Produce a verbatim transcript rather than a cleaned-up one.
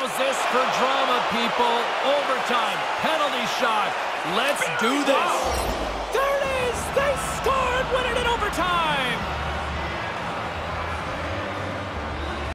How's this for drama, people? Overtime, penalty shot. Let's do this.